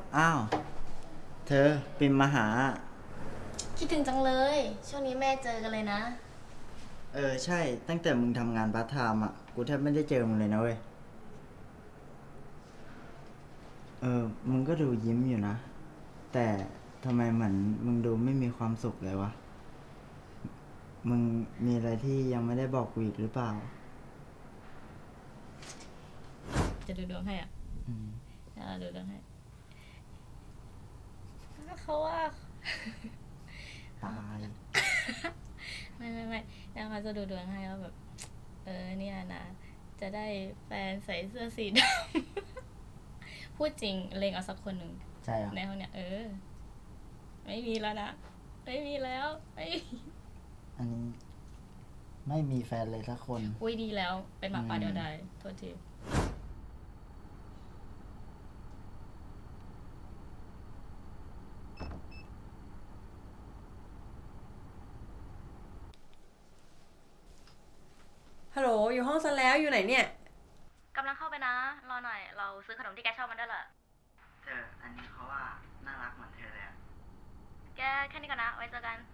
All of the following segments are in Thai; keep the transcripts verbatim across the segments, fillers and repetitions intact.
อ้าวเธอปิมมาหาคิดถึงจังเลยช่วงนี้แม่เจอกันเลยนะเออใช่ตั้งแต่มึงทำงานพาร์ทไทม์อ่ะกูแทบไม่ได้เจอมึงเลยนะเว้ยเออมึงก็ดูยิ้มอยู่นะแต่ทำไมเหมือนมึงดูไม่มีความสุขเลยวะมึงมีอะไรที่ยังไม่ได้บอกกูอีกหรือเปล่าจะดูดวงให้อ่ะอืมดูดวงให้เขาว่าตายไม่ไม่ไม่แล้วเขาจะดูดวงให้ว่าแบบเออเนี่ยนะจะได้แฟนใส่เสื้อสีดำพูดจริงเลงเอาสักคนหนึ่งใช่ในห้องเนี้ยเออไม่มีแล้วนะไม่มีแล้วไม่อันนี้ไม่มีแฟนเลยสักคนอุ้ยดีแล้วเป็นหมาป่าเดียวดายโทษทีฮัลโหลอยู่ห้องซันแล้วอยู่ไหนเนี่ยกำลังเข้าไปนะรอหน่อยเราซื้อขนมที่แกชอบมันได้ละเธออันนี้เขาว่าน่ารักเหมือนเธอเลยแกแค่นี้ก่อนนะไว้เจอกัน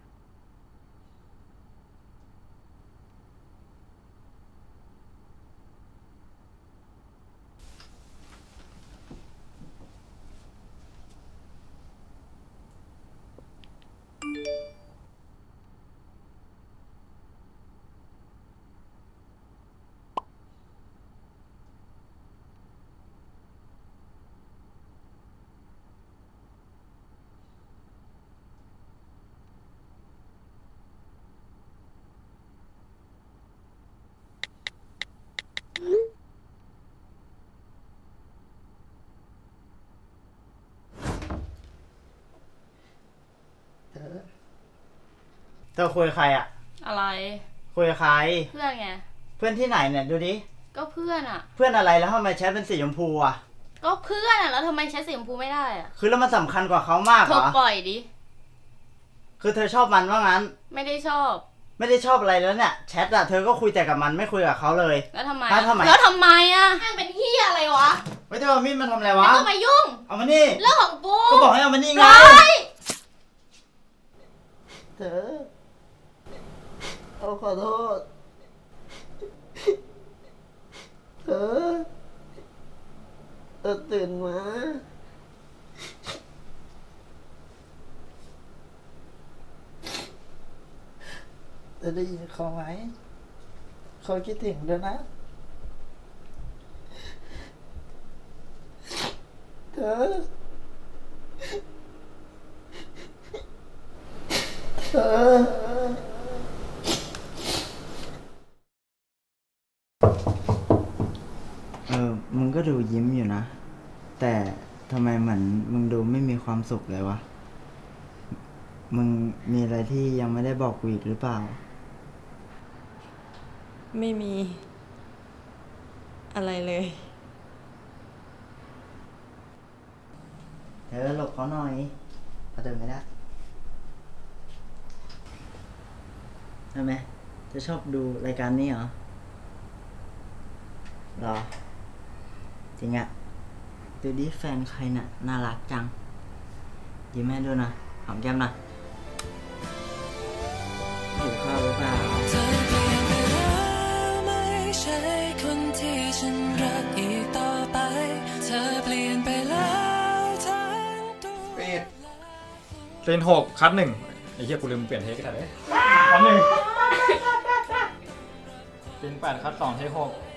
เธอคุยกับใครอ่ะอะไรคุยกับใครเพื่อนไงเพื่อนที่ไหนเนี่ยดูดิก็เพื่อนอ่ะเพื่อนอะไรแล้วทำไมแชทเป็นสีชมพูอ่ะก็เพื่อนอ่ะแล้วทำไมใช้สีชมพูไม่ได้อ่ะคือแล้วมันสำคัญกว่าเขามากเหรอเธอปล่อยดิคือเธอชอบมันว่างั้นไม่ได้ชอบไม่ได้ชอบอะไรแล้วเนี่ยแชทอะเธอก็คุยแต่กับมันไม่คุยกับเขาเลยแล้วทำไมแล้วทำไมแล้วทำไมอะแม่งเป็นเหี้ยอะไรวะไม่เธอเอามีดมาทำอะไรวะไม่ต้องมายุ่งเอามานี่เรื่องของกูก็บอกให้เอามานี่ไงเธอเอาขอโทษเธอเธอตื่นมาจะได้ยินเขาไหมเขาคิดถึงด้วยนะเธอเธอเออมึงก็ดูยิ้มอยู่นะแต่ทำไมเหมือนมึงดูไม่มีความสุขเลยวะมึงมีอะไรที่ยังไม่ได้บอกกูอีกหรือเปล่าไม่มีอะไรเลยเธอหลบเขาหน่อยเขาเดินไม่ได้ใช่ไหมเธอชอบดูรายการนี้เหรอหรอจริงอะดูดิแฟนใครน่ะน่ารักจังยิ้มให้ด้วยนะหอมแก้มนะหิวข้าวหรือเปล่าเธอเปลี่ยนไปแล้วไม่ใช่คนที่ฉันรักอีกต่อไปเธอเปลี่ยนไปแล้วทั้งตัวปิดเลนหกคัดหนึ่งไอ้เหี้ยกูลืมเปลี่ยนเทคกันเลยคัดหนึ่งเป็นแปดคัดสองเทคหก